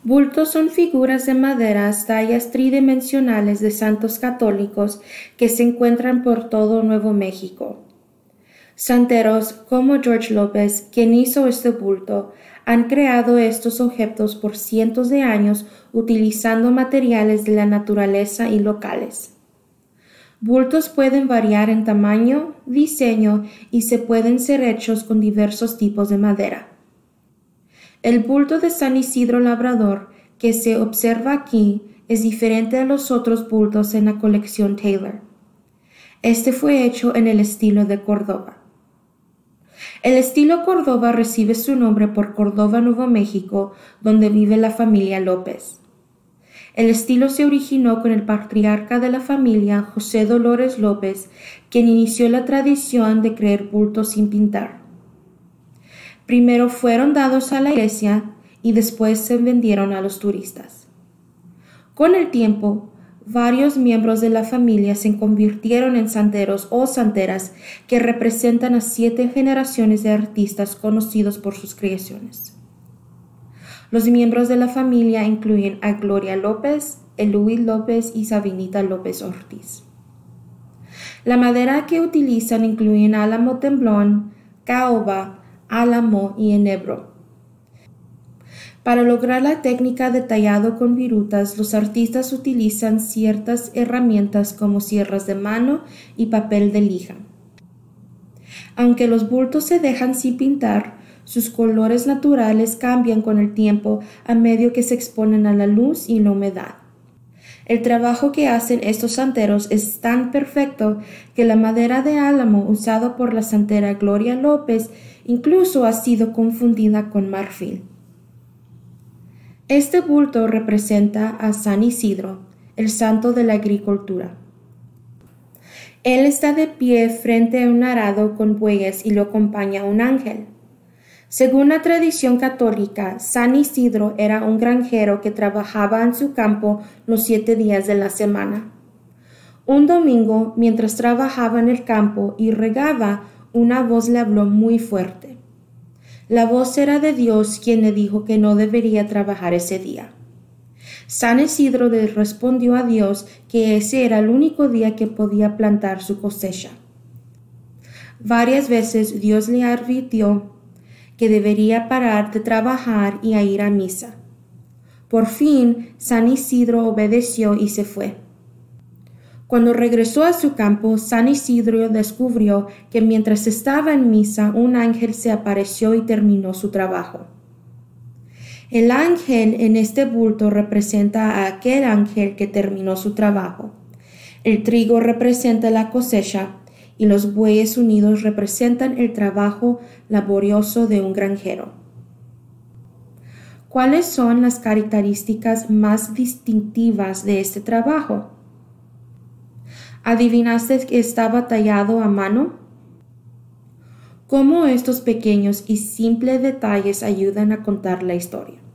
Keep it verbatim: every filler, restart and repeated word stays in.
Bultos son figuras de madera, tallas tridimensionales de santos católicos que se encuentran por todo Nuevo México. Santeros como George López, quien hizo este bulto, han creado estos objetos por cientos de años utilizando materiales de la naturaleza y locales. Bultos pueden variar en tamaño, diseño y se pueden ser hechos con diversos tipos de madera. El bulto de San Isidro Labrador que se observa aquí es diferente a los otros bultos en la colección Taylor. Este fue hecho en el estilo de Córdoba. El estilo Córdoba recibe su nombre por Córdoba, Nuevo México, donde vive la familia López. El estilo se originó con el patriarca de la familia, José Dolores López, quien inició la tradición de crear bultos sin pintar. Primero fueron dados a la iglesia y después se vendieron a los turistas. Con el tiempo, varios miembros de la familia se convirtieron en santeros o santeras que representan a siete generaciones de artistas conocidos por sus creaciones. Los miembros de la familia incluyen a Gloria López, Eloy López y Sabinita López Ortiz. La madera que utilizan incluyen álamo temblón, caoba, álamo y enebro. Para lograr la técnica de tallado con virutas, los artistas utilizan ciertas herramientas como sierras de mano y papel de lija. Aunque los bultos se dejan sin pintar, sus colores naturales cambian con el tiempo a medida que se exponen a la luz y la humedad. El trabajo que hacen estos santeros es tan perfecto que la madera de álamo usada por la santera Gloria López incluso ha sido confundida con marfil. Este bulto representa a San Isidro, el santo de la agricultura. Él está de pie frente a un arado con bueyes y lo acompaña un ángel. Según la tradición católica, San Isidro era un granjero que trabajaba en su campo los siete días de la semana. Un domingo, mientras trabajaba en el campo y regaba, una voz le habló muy fuerte. La voz era de Dios, quien le dijo que no debería trabajar ese día. San Isidro le respondió a Dios que ese era el único día que podía plantar su cosecha. Varias veces Dios le advirtió que debería parar de trabajar y a ir a misa. Por fin, San Isidro obedeció y se fue. Cuando regresó a su campo, San Isidro descubrió que mientras estaba en misa, un ángel se apareció y terminó su trabajo. El ángel en este bulto representa a aquel ángel que terminó su trabajo. El trigo representa la cosecha y los bueyes unidos representan el trabajo laborioso de un granjero. ¿Cuáles son las características más distintivas de este trabajo? ¿Adivinaste que estaba tallado a mano? ¿Cómo estos pequeños y simples detalles ayudan a contar la historia?